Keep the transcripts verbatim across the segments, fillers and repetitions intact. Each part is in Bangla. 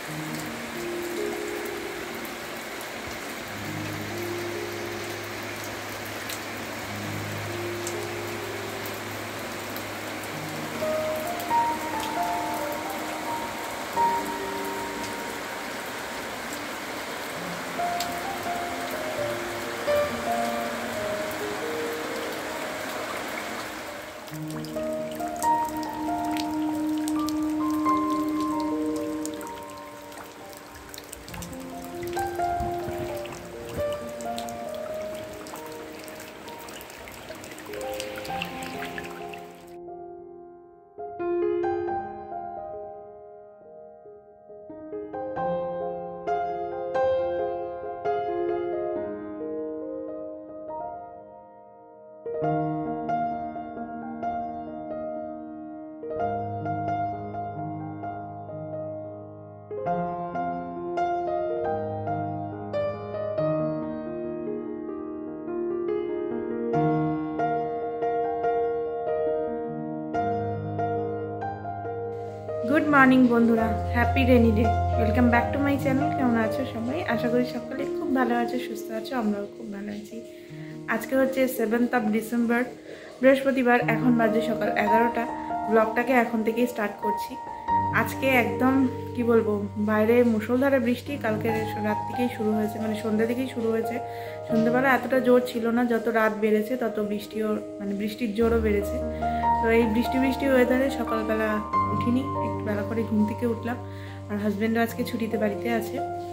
गुड मर्निंग बंधुरा happy rainy day welcome back to my channel केमन आछो सबाई आशा करी सकले खूब भालो आछो सुस्थ आछो आमराओ खूब भालो आछि। आजके होच्छे सेभेंथ अफ डिसेम्बर बृहस्पतिवार एखन बाजे सकाल एगारोटा ब्लगटाके एखन थेकेई स्टार्ट करछि। आजके एकदम कि बोलबो बाइरे मुसलधारे बृष्टि कालके रात थेकेई शुरू हयेछे माने सन्ধ্যা थेकेई शुरू हयेछे। सन्ধ্যেবেলা एतटा जोर छिलो ना যত রাত বেড়েছে তত বৃষ্টিও মানে বৃষ্টির জোরও বেড়েছে। তো এই বৃষ্টি বৃষ্টি ওয়েদারে সকালবেলা উঠিনি একটু বেলা করে ঘুম থেকে উঠলাম আর হাজবেন্ডও আজকে ছুটিতে বাড়িতে আছে।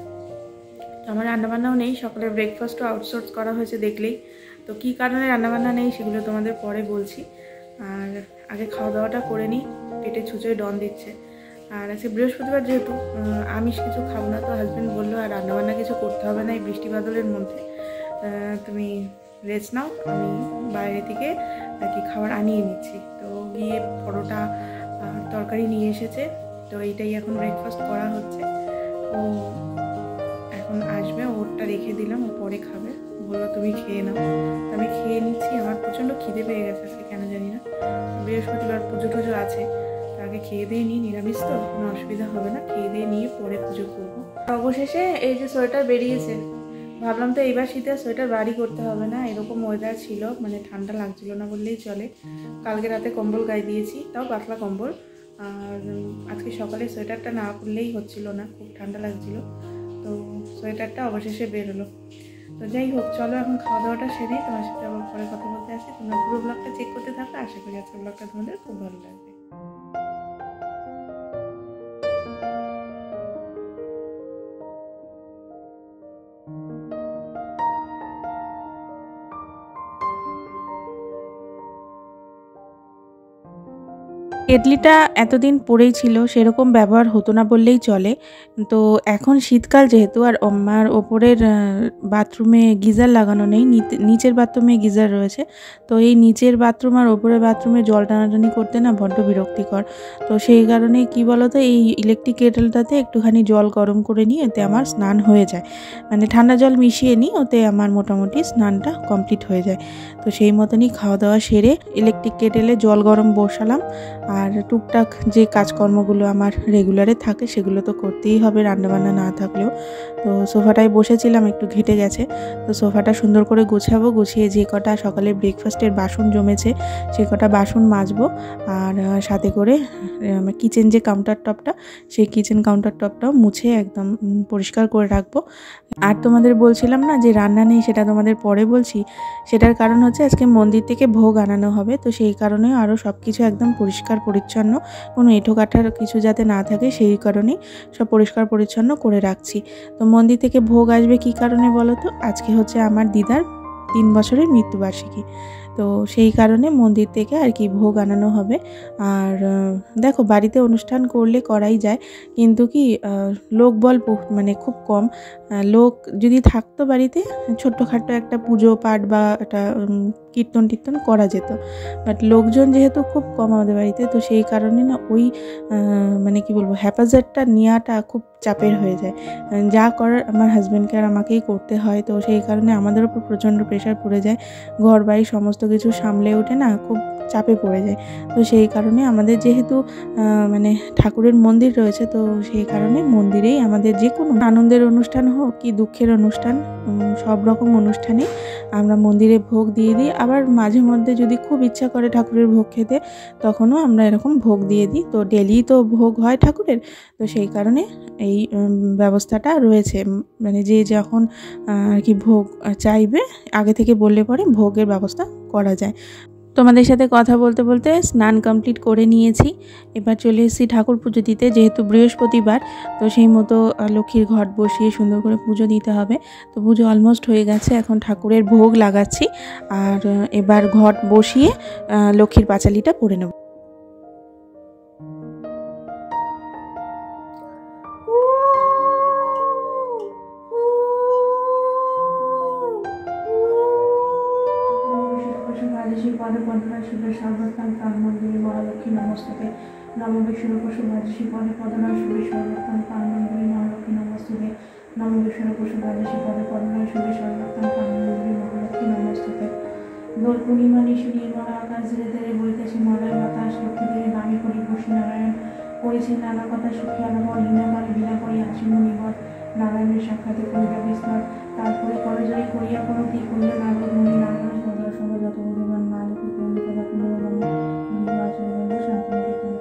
তো আমার রান্নাবান্নাও নেই সকালে ব্রেকফাস্টও আউটসোর্স করা হয়েছে দেখলেই। তো কী কারণে রান্নাবান্না নেই সেগুলো তোমাদের পরে বলছি। আর আগে খাওয়া দাওয়াটা করে নিই পেটে ছুঁচোয় ডন দিচ্ছে। আর আজকে বৃহস্পতিবার যেহেতু আমিষ কিছু খাবো না তো হাজবেন্ড বললো আর রান্নাবান্না কিছু করতে হবে না এই বৃষ্টি বাদলের মধ্যে তুমি রেস্ট নাও আমি বাইরে থেকে আর কি খাবার আনিয়ে নিচ্ছি। তো গিয়ে পরোটা তরকারি নিয়ে এসেছে তো এইটাই এখন ব্রেকফাস্ট করা হচ্ছে। ও এখন আসবে ওরটা রেখে দিলাম ও পরে খাবে বললো তুমি খেয়ে নাও। আমি খেয়ে নিচ্ছি আমার প্রচণ্ড খিদে পেয়ে গেছে আজকে কেন জানি না। বৃহস্পতিবার পুজো টুজো আছে আগে খেয়ে দিয়ে নিই নিরামিষ তো কোনো অসুবিধা হবে না খেয়ে দিয়ে নিয়ে পরে পুজো করবো। অবশেষে এই যে সোয়েটার বেরিয়েছে ভাবলাম তো এইবার শীতে সোয়েটার বাড়ি করতে হবে না এরকম ওয়েদার ছিল মানে ঠান্ডা লাগছিল না বললেই চলে। কালকে রাতে কম্বল গায়ে দিয়েছি তাও পাতলা কম্বল আর আজকে সকালে সোয়েটারটা না পরলেই হচ্ছিল না খুব ঠান্ডা লাগছিল তো সোয়েটারটা অবশেষে বেরোলো। তো যাই হোক চলো এখন খাওয়া দাওয়াটা সেরে তোমার সাথে আবার পরে কথা বলতে আসি। তোমরা পুরো ব্লগটা চেক করতে থাকো আশা করি আজকের ব্লগটা তোমাদের খুব ভালো লাগবে। কেটলিটা এতদিন পড়েই ছিল সেরকম ব্যবহার হতো না বললেই চলে। তো এখন শীতকাল যেহেতু আর আমার ওপরের বাথরুমে গিজার লাগানো নেই নিচের বাথরুমে গিজার রয়েছে তো এই নিচের বাথরুম আর ওপরের বাথরুমে জল টানাটানি করতে না বড্ড বিরক্তিকর। তো সেই কারণে কি বলো তো এই ইলেকট্রিক কেটলটাতে একটুখানি জল গরম করে নিয়ে এতে আমার স্নান হয়ে যায় মানে ঠান্ডা জল মিশিয়ে নিই ওতে আমার মোটামুটি স্নানটা কমপ্লিট হয়ে যায়। তো সেই মতনই খাওয়া দাওয়া সেরে ইলেকট্রিক কেটেলে জল গরম বসালাম আর টুকটাক যে কাজকর্মগুলো আমার রেগুলারে থাকে সেগুলো তো করতেই হবে রান্নাবান্না না থাকলেও। তো সোফাটায় বসেছিলাম একটু ঘেটে গেছে তো সোফাটা সুন্দর করে গোছাবো গুছিয়ে যে কটা সকালে ব্রেকফাস্টের বাসন জমেছে সে কটা বাসন মাজবো আর সাথে করে কিচেন যে কাউন্টার টপটা সেই কিচেন কাউন্টার টপটাও মুছে একদম পরিষ্কার করে রাখবো। আর তোমাদের বলছিলাম না যে রান্না নেই সেটা তোমাদের পরে বলছি সেটার কারণ হচ্ছে আজকে মন্দির থেকে ভোগ আনানো হবে তো সেই কারণে আরও সব কিছু একদম পরিষ্কার পরিচ্ছন্ন কোনো এঁঠো কাঠার কিছু যাতে না থাকে সেই কারণেই সব পরিষ্কার পরিচ্ছন্ন করে রাখছি। তো মন্দির থেকে ভোগ আসবে কী কারণে বলো তো আজকে হচ্ছে আমার দিদার তিন বছরের মৃত্যুবার্ষিকী তো সেই কারণে মন্দির থেকে আর কি ভোগ আনানো হবে। আর দেখো বাড়িতে অনুষ্ঠান করলে করাই যায় কিন্তু কি লোক বল মানে খুব কম লোক যদি থাকতো বাড়িতে ছোট্টখাট্টো একটা পুজো পাঠ বা একটা কীর্তন টীর্তন করা যেত। বাট লোকজন যেহেতু খুব কম আমাদের বাড়িতে, তো সেই কারণে না ওই মানে কি বলবো হ্যাপাজার্ডটা নেওয়াটা খুব চাপের হয়ে যায়। যা করার আমার হাজব্যান্ডকে আর আমাকেই করতে হয়, তো সেই কারণে আমাদের উপর প্রচণ্ড প্রেশার পড়ে যায়। ঘর বাড়ি সমস্ত কিছু সামলে ওঠে না, খুব চাপে পড়ে যায়। তো সেই কারণে আমাদের যেহেতু মানে ঠাকুরের মন্দির রয়েছে, তো সেই কারণে মন্দিরেই আমাদের যে কোনো আনন্দের অনুষ্ঠান হোক কি দুঃখের অনুষ্ঠান, সব রকম অনুষ্ঠানে আমরা মন্দিরে ভোগ দিয়ে দিই। আবার মাঝে মধ্যে যদি খুব ইচ্ছা করে ঠাকুরের ভোগ খেতে, তখনও আমরা এরকম ভোগ দিয়ে দিই। তো ডেলি তো ভোগ হয় ঠাকুরের, তো সেই কারণে এই ব্যবস্থাটা রয়েছে। মানে যে যখন আর কি ভোগ চাইবে আগে থেকে বললে পরে ভোগের ব্যবস্থা করা যায়। তোমাদের সাথে কথা বলতে বলতে স্নান কমপ্লিট করে নিয়েছি। এবার চলে এসেছি ঠাকুর পুজো দিতে। যেহেতু বৃহস্পতিবার, তো সেই মতো লক্ষ্মীর ঘট বসিয়ে সুন্দর করে পুজো দিতে হবে। তো পুজো অলমোস্ট হয়ে গেছে, এখন ঠাকুরের ভোগ লাগাচ্ছি। আর এবার ঘট বসিয়ে লক্ষ্মীর পাঁচালিটা পড়ে নেব। পদে পদনায় শুভে সর্বস্থান প্রাণ মন্দিরে মহালক্ষ্মী নমস্তুতে। নম বিষ্ণু পশু ভাজসী পদে পদনায় শুভে সর্বস্থান প্রাণ মন্দিরে মহালক্ষ্মী নমস্তুতে। নম বিষ্ণু পশু ভাজসী পদে পদনায় শুভে সর্বস্থান প্রাণ মন্দিরে মহালক্ষ্মী নমস্তুতে। দোল পূর্ণিমা নিশি নির্মলা আকাশ ধীরে ধীরে বইতেছে মলয় বাতাস। লক্ষ্মী দেবী নামী করি বসি নারায়ণ করেছে নানা কথা সুখী আনমল হীনামাল বিনা করি আসি মুনিবর। নারায়ণের সাক্ষাতে করিয়া বিস্তর, তারপরে করজয়ী করিয়া প্রণতি করিয়া নারদ মুনি নারায়ণ সদয় সঙ্গ যত পরিমাণ মা লক্ষ্মী পূর্ণিমা পুনর্বঙ্গ শান্তি নিকেতন।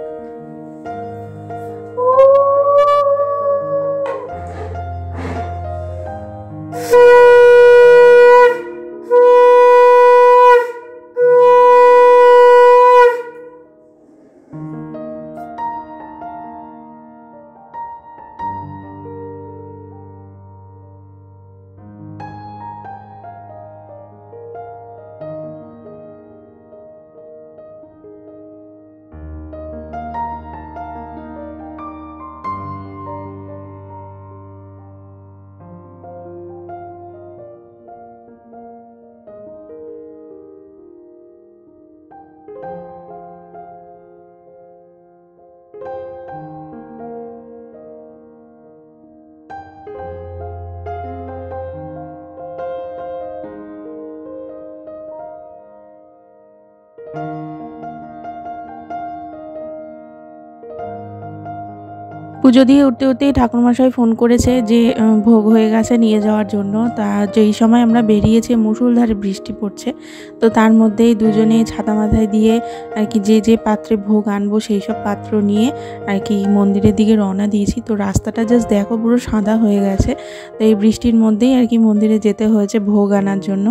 পুজো দিয়ে উঠতে উঠতেই ঠাকুরমশাই ফোন করেছে যে ভোগ হয়ে গেছে নিয়ে যাওয়ার জন্য। তা যেই সময় আমরা বেরিয়েছি মুষলধারে বৃষ্টি পড়ছে, তো তার মধ্যেই দুজনে ছাতা মাথায় দিয়ে আর কি যে যে পাত্রে ভোগ আনবো সেই সব পাত্র নিয়ে আর কি মন্দিরের দিকে রওনা দিয়েছি। তো রাস্তাটা জাস্ট দেখো পুরো সাদা হয়ে গেছে। তো এই বৃষ্টির মধ্যেই আর কি মন্দিরে যেতে হয়েছে ভোগ আনার জন্য।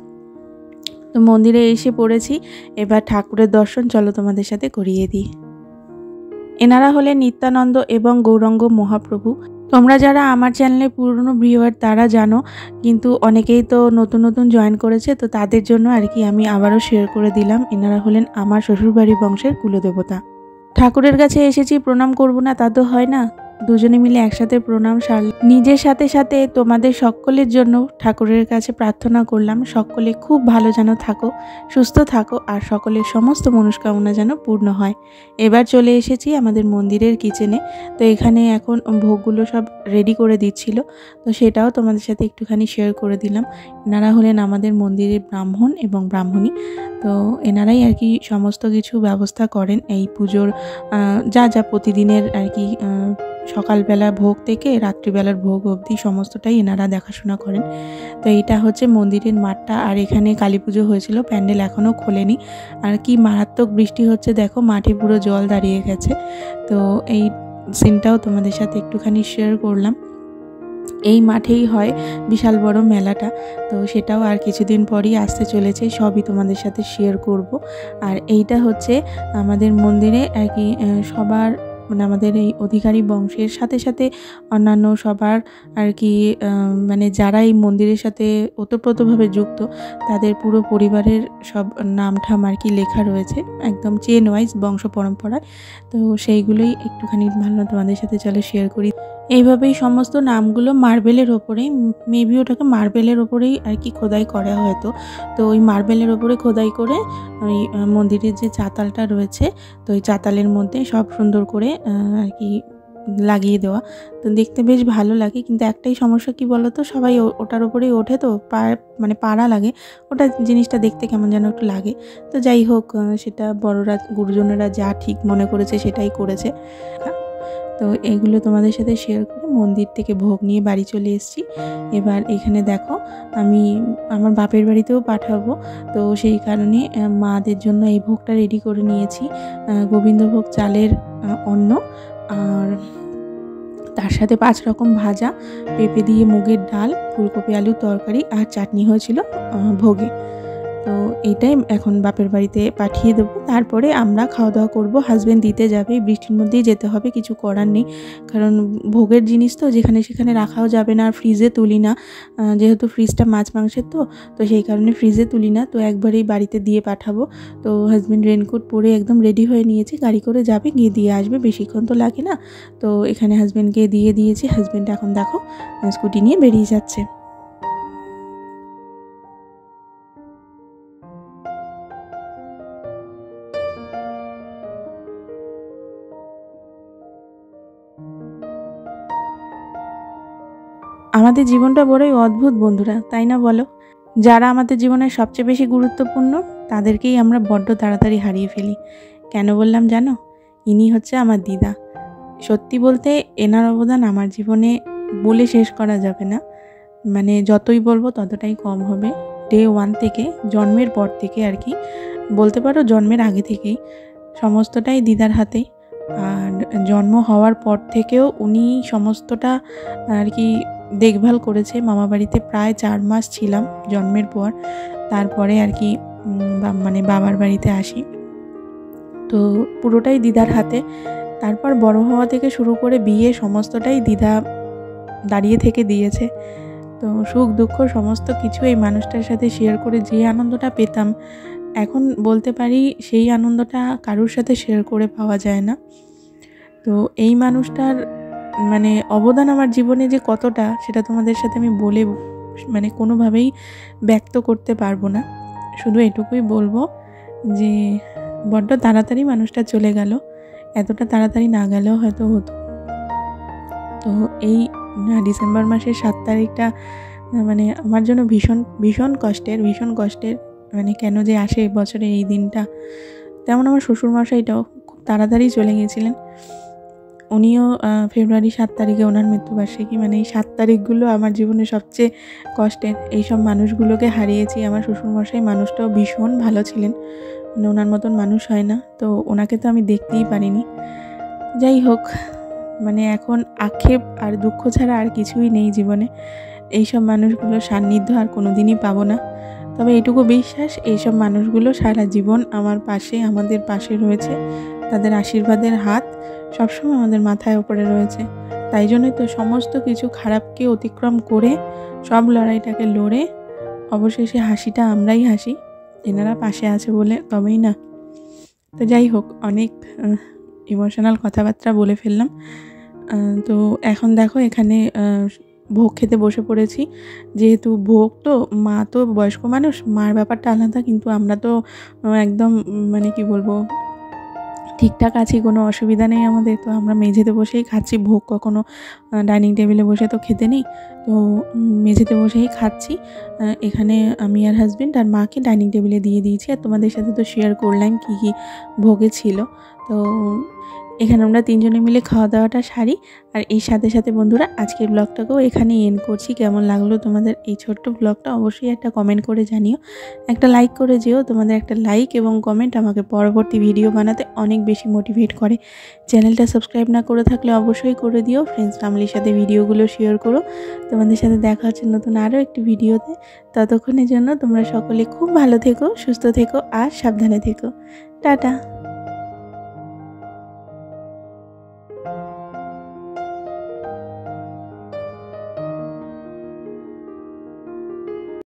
তো মন্দিরে এসে পড়েছি, এবার ঠাকুরের দর্শন চলো তোমাদের সাথে করিয়ে দিই। এনারা হলেন নিত্যানন্দ এবং গৌরাঙ্গ মহাপ্রভু। তোমরা যারা আমার চ্যানেলে পুরনো ভিউয়ার তারা জানো, কিন্তু অনেকেই তো নতুন নতুন জয়েন করেছে, তো তাদের জন্য আর কি আমি আবারও শেয়ার করে দিলাম। এনারা হলেন আমার শ্বশুরবাড়ি বংশের কুলদেবতা। ঠাকুরের কাছে এসেছি, প্রণাম করব না তা তো হয় না। দুজনে মিলে একসাথে প্রণাম সারলাম। নিজের সাথে সাথে তোমাদের সকলের জন্য ঠাকুরের কাছে প্রার্থনা করলাম, সকলে খুব ভালো যেন থাকো, সুস্থ থাকো, আর সকলের সমস্ত মনস্কামনা যেন পূর্ণ হয়। এবার চলে এসেছি আমাদের মন্দিরের কিচেনে। তো এখানে এখন ভোগগুলো সব রেডি করে দিচ্ছিল, তো সেটাও তোমাদের সাথে একটুখানি শেয়ার করে দিলাম। এনারা হলেন আমাদের মন্দিরের ব্রাহ্মণ এবং ব্রাহ্মণী। তো এনারাই আর কি সমস্ত কিছু ব্যবস্থা করেন এই পুজোর, যা যা প্রতিদিনের আর কি সকালবেলা ভোগ থেকে রাত্রিবেলার ভোগ অবধি সমস্তটাই এনারা দেখাশোনা করেন। তো এইটা হচ্ছে মন্দিরের মাঠটা, আর এখানে কালী পুজো হয়েছিল, প্যান্ডেল এখনও খোলেনি। আর কি মারাত্মক বৃষ্টি হচ্ছে দেখো, মাঠে পুরো জল দাঁড়িয়ে গেছে। তো এই সিনটাও তোমাদের সাথে একটুখানি শেয়ার করলাম। এই মাঠেই হয় বিশাল বড় মেলাটা, তো সেটাও আর কিছুদিন পরই আসতে চলেছে, সবই তোমাদের সাথে শেয়ার করব। আর এইটা হচ্ছে আমাদের মন্দিরে আর কি সবার মানে আমাদের এই অধিকারী বংশের সাথে সাথে অন্যান্য সবার আর কি মানে যারা এই মন্দিরের সাথে ওতপ্রোতভাবে যুক্ত তাদের পুরো পরিবারের সব নাম ঠাম আর কি লেখা রয়েছে একদম চেন ওয়াইজ বংশ পরম্পরায়। তো সেইগুলোই একটুখানি ভালো তোমাদের সাথে চলে শেয়ার করি। এইভাবেই সমস্ত নামগুলো মার্বেলের ওপরেই, মেবি ওটাকে মার্বেলের ওপরেই আর কি খোদাই করা হয়তো। তো ওই মার্বেলের ওপরে খোদাই করে ওই মন্দিরের যে চাতালটা রয়েছে, তো ওই চাতালের মধ্যে সব সুন্দর করে আর কি লাগিয়ে দেওয়া। তো দেখতে বেশ ভালো লাগে, কিন্তু একটাই সমস্যা কি বলতো, সবাই ওটার ওপরেই ওঠে, তো পা মানে পাড়া লাগে, ওটা জিনিসটা দেখতে কেমন যেন একটু লাগে। তো যাই হোক, সেটা বড়রা গুরুজনেরা যা ঠিক মনে করেছে সেটাই করেছে। তো এগুলো তোমাদের সাথে শেয়ার করে মন্দির থেকে ভোগ নিয়ে বাড়ি চলে এসেছি। এবার এখানে দেখো, আমি আমার বাপের বাড়িতেও পাঠাবো, তো সেই কারণে মাদের জন্য এই ভোগটা রেডি করে নিয়েছি। গোবিন্দভোগ চালের অন্ন, আর তার সাথে পাঁচ রকম ভাজা, পেঁপে দিয়ে মুগের ডাল, ফুলকপি আলুর তরকারি আর চাটনি হয়েছিল ভোগে। তো এইটাই এখন বাপের বাড়িতে পাঠিয়ে দেবো। তারপরে আমরা খাওয়া দাওয়া করবো। হাজব্যান্ড দিতে যাবে, বৃষ্টির মধ্যেই যেতে হবে, কিছু করার নেই, কারণ ভোগের জিনিস তো যেখানে সেখানে রাখাও যাবে না, আর ফ্রিজে তুলি না, যেহেতু ফ্রিজটা মাছ মাংসের তো তো সেই কারণে ফ্রিজে তুলি না, তো একবারেই বাড়িতে দিয়ে পাঠাবো। তো হাজব্যান্ড রেনকোট পরে একদম রেডি হয়ে নিয়েছে, গাড়ি করে যাবে, গিয়ে দিয়ে আসবে, বেশিক্ষণ তো লাগে না। তো এখানে হাজব্যান্ডকে দিয়ে দিয়েছি। হাজব্যান্ড এখন দেখো স্কুটি নিয়ে বেরিয়ে যাচ্ছে। আমাদের জীবনটা বড়ই অদ্ভুত বন্ধুরা, তাই না বলো? যারা আমাদের জীবনের সবচেয়ে বেশি গুরুত্বপূর্ণ তাদেরকেই আমরা বড্ড তাড়াতাড়ি হারিয়ে ফেলি। কেন বললাম জানো? ইনি হচ্ছে আমার দিদা। সত্যি বলতে এনার অবদান আমার জীবনে বলে শেষ করা যাবে না, মানে যতই বলবো ততটাই কম হবে। ডে ওয়ান থেকে, জন্মের পর থেকে আর কি বলতে পারো, জন্মের আগে থেকেই সমস্তটাই দিদার হাতে। আর জন্ম হওয়ার পর থেকেও উনি সমস্তটা আর কি দেখভাল করেছে। মামা বাড়িতে প্রায় চার মাস ছিলাম জন্মের পর, তারপরে আর কি মানে বাবার বাড়িতে আসি, তো পুরোটাই দিদার হাতে। তারপর বড় হওয়া থেকে শুরু করে বিয়ে, সমস্তটাই দিদা দাঁড়িয়ে থেকে দিয়েছে। তো সুখ দুঃখ সমস্ত কিছু এই মানুষটার সাথে শেয়ার করে যে আনন্দটা পেতাম, এখন বলতে পারি সেই আনন্দটা কারোর সাথে শেয়ার করে পাওয়া যায় না। তো এই মানুষটার মানে অবদান আমার জীবনে যে কতটা, সেটা তোমাদের সাথে আমি বলে মানে কোনোভাবেই ব্যক্ত করতে পারবো না। শুধু এটুকুই বলবো যে বড্ড তাড়াতাড়ি মানুষটা চলে গেল, এতটা তাড়াতাড়ি না গেলেও হয়তো হতো। তো এই ডিসেম্বর মাসের সাত তারিখটা মানে আমার জন্য ভীষণ ভীষণ কষ্টের ভীষণ কষ্টের মানে কেন যে আসে বছরে এই দিনটা। তেমন আমার শ্বশুরমশাইটাও খুব তাড়াতাড়ি চলে গিয়েছিলেন। উনিও ফেব্রুয়ারি সাত তারিখে ওনার মৃত্যুবার্ষিকী। মানে এই সাত তারিখগুলো আমার জীবনে সবচেয়ে কষ্টের। এইসব মানুষগুলোকে হারিয়েছি। আমার শ্বশুরমশাই মানুষটাও ভীষণ ভালো ছিলেন, মানে ওনার মতন মানুষ হয় না, তো ওনাকে তো আমি দেখতেই পারিনি। যাই হোক, মানে এখন আক্ষেপ আর দুঃখ ছাড়া আর কিছুই নেই জীবনে। এইসব মানুষগুলোর সান্নিধ্য আর কোনো দিনই পাবো না। তবে এটুকু বিশ্বাস, এইসব মানুষগুলো সারা জীবন আমার পাশে, আমাদের পাশে রয়েছে। তাদের আশীর্বাদের হাত সবসময় আমাদের মাথায় উপরে রয়েছে। তাই জন্যই তো সমস্ত কিছু খারাপকে অতিক্রম করে, সব লড়াইটাকে লড়ে অবশেষে হাসিটা আমরাই হাসি, এনারা পাশে আছে বলে, তবেই না। তো যাই হোক, অনেক ইমোশনাল কথাবার্তা বলে ফেললাম। তো এখন দেখো এখানে ভোগ খেতে বসে পড়েছি। যেহেতু ভোগ তো, মা তো বয়স্ক মানুষ, মার ব্যাপারটা আলাদা, কিন্তু আমরা তো একদম মানে কি বলবো ঠিকঠাক আছি, কোনো অসুবিধা নেই আমাদের। তো আমরা মেঝেতে বসেই খাচ্ছি ভোগ, কখনো ডাইনিং টেবিলে বসে তো খেতে নেই, তো মেঝেতে বসেই খাচ্ছি। এখানে আমি আর হাজব্যান্ড আর মাকে ডাইনিং টেবিলে দিয়ে দিয়েছি। আর তোমাদের সাথে তো শেয়ার করলাম কী কী ভোগে ছিল। তো এখানে আমরা তিনজনে মিলে খাওয়া দাওয়াটা সারি। আর এই সাথে সাথে বন্ধুরা আজকের ব্লগটাকেও এখানে এন্ড করছি। কেমন লাগলো তোমাদের এই ছোট্ট ব্লগটা অবশ্যই একটা কমেন্ট করে জানিও, একটা লাইক করে যেও। তোমাদের একটা লাইক এবং কমেন্ট আমাকে পরবর্তী ভিডিও বানাতে অনেক বেশি মোটিভেট করে। চ্যানেলটা সাবস্ক্রাইব না করে থাকলে অবশ্যই করে দিও। ফ্রেন্ডস ফ্যামিলির সাথে ভিডিওগুলো শেয়ার করো। তোমাদের সাথে দেখা হচ্ছে নতুন আরও একটি ভিডিওতে। ততক্ষণের জন্য তোমরা সকলে খুব ভালো থেকো, সুস্থ থেকো আর সাবধানে থেকো। টাটা।